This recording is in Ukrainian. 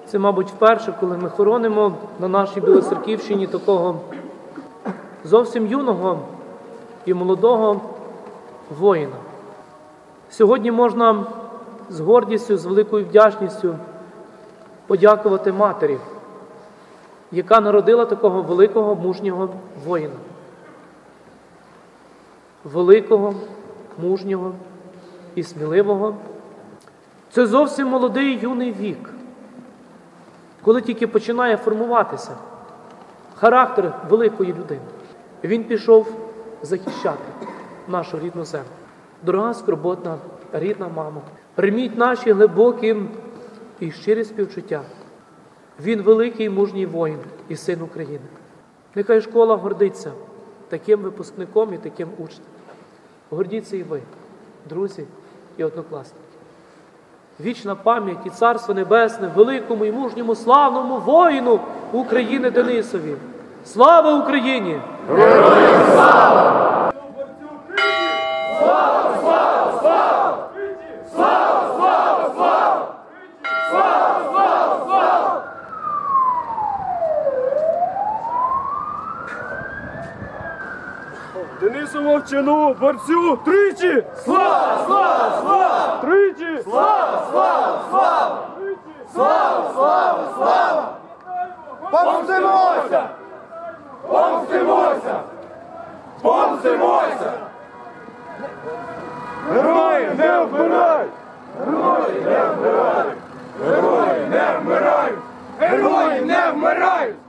Це, мабуть, вперше, коли ми хоронимо на нашій Білоцерківщині такого зовсім юного і молодого воїна. Сьогодні можна з гордістю, з великою вдячністю подякувати матері, яка народила такого великого, мужнього воїна. Великого, мужнього і сміливого. Це зовсім молодий юний вік, коли тільки починає формуватися характер великої людини. Він пішов захищати нашу рідну землю. Дорога, скорботна, рідна мамо, прийміть наші глибокі і щирі співчуття. Він великий мужній воїн і син України. Нехай школа гордиться таким випускником і таким учнем. Гордіться і ви, друзі і однокласники. Вічна пам'ять і Царство Небесне великому і мужньому славному воїну України Денисові. Слава Україні! Героям слава! Денисову вчину, борцю, тричі! Слава, слава, слава! Тричі! Слава, слава, слава! Слава, слава, слава! Помстимося! Помстимося! Помстимося! Герої не вмирають! Герої не вмирають! Герої не вмирають! Герої не вмирають!